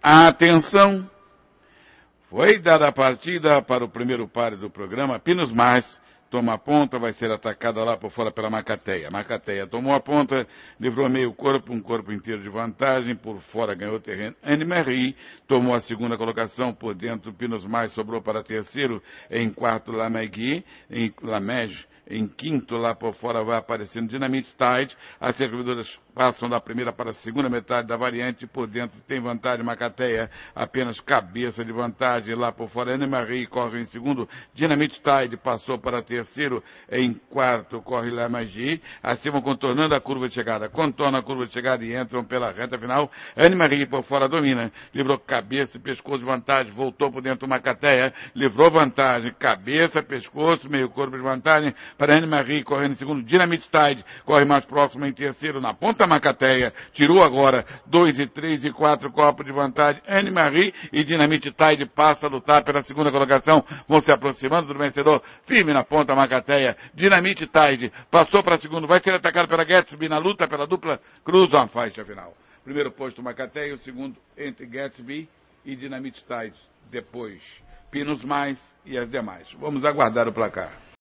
Atenção! Foi dada a partida para o primeiro páreo do programa. Pinos Mais toma a ponta, vai ser atacada lá por fora pela Macateia. Macateia tomou a ponta, livrou meio corpo, um corpo inteiro de vantagem, por fora ganhou terreno. Anne-Marie tomou a segunda colocação, por dentro Pinos Mais sobrou para terceiro, em quarto Lamege, em quinto lá por fora vai aparecendo Dynamite Tide. As servidoras passam da primeira para a segunda metade da variante, por dentro tem vantagem Macateia, apenas cabeça de vantagem lá por fora. Anne-Marie corre em segundo, Dynamite Tide passou para terceiro, em quarto corre Lamege, assim vão contornando a curva de chegada, contornam a curva de chegada e entram pela reta final. Anne-Marie por fora domina, livrou cabeça e pescoço de vantagem, voltou por dentro Macateia, livrou vantagem, cabeça, pescoço, meio corpo de vantagem para Anne-Marie, correndo em segundo. Dynamite Tide corre mais próximo em terceiro, na ponta Macateia, tirou agora 2 e 3 e 4 corpos de vantagem. Anne-Marie e Dynamite Tide passa a lutar pela segunda colocação, vão se aproximando do vencedor, firme na ponta Macateia. Dynamite Tide passou para segundo, vai ser atacado pela Gatsby na luta pela dupla, cruzam a faixa final. Primeiro posto Macateia, o segundo entre Gatsby e Dynamite Tide, depois Pinos Mais e as demais. Vamos aguardar o placar.